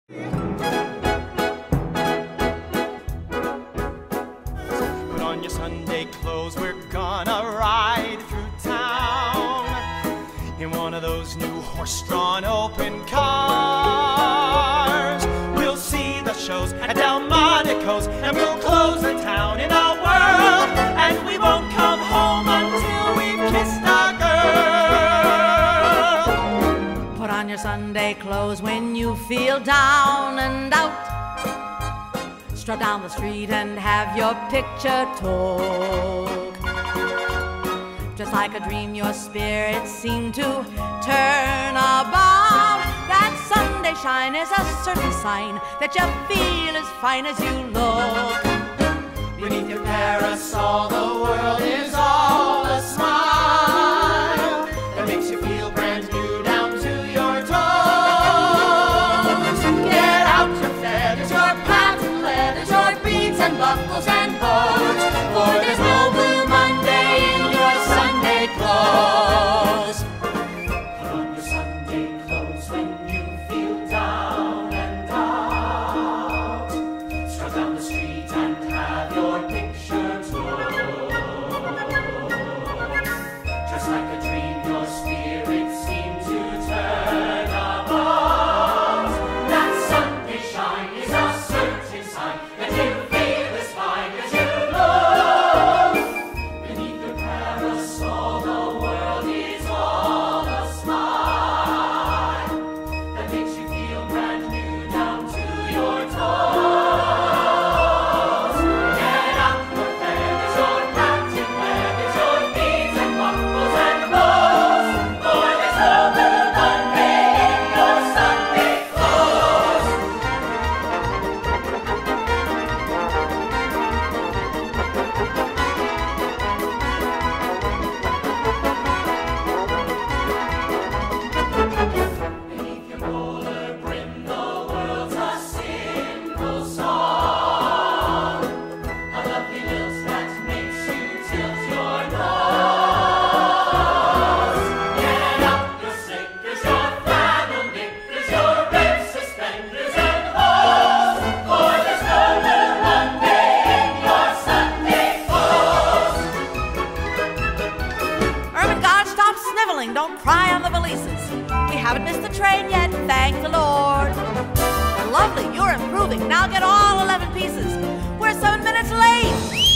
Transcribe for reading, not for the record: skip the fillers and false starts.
Put on your Sunday clothes, we're gonna ride through town in one of those new horse-drawn open cars. We'll see the shows at Delmonico's, and we'll close the town in our world, and we won't come home until we've kissed a girl. Put on your Sunday clothes when you feel down and out. Strut down the street and have your picture took. Just like a dream, your spirits seem to turn about. That Sunday shine is a certain sign that you feel as fine as you look. Beneath your parasol, the world is all a smile that makes you feel brand new down to your toes. Get out your feathers, your patent leathers, your beads and buckles and bows, for there's no Blue Monday in your Sunday clothes. Put on your Sunday clothes when you feel down and out. Strut down the street and have your picture took. Just like a dream, your spirits seem to turn about. That Sunday shine is a certain sign that you feel as fine as you look. Beneath the parasol, the world is all a smile that makes you feel brand new down to your toes. Get out your feathers, your patent leathers, your beads and buckles and bows, for there's no Blue Monday in your Sunday clothes. Beneath your bowler brim, the world's a simple song, a lovely lilt that makes you tilt your nose. Get out your slickers, your flannel knickers, your red suspenders and hose, for there's no Blue Monday in your Sunday clothes. Ermengarde, stop sniveling. Don't cry on the valises. We haven't missed the train yet, thank the Lord. Lovely, you're improving. Now get all 11 pieces. We're 7 minutes late.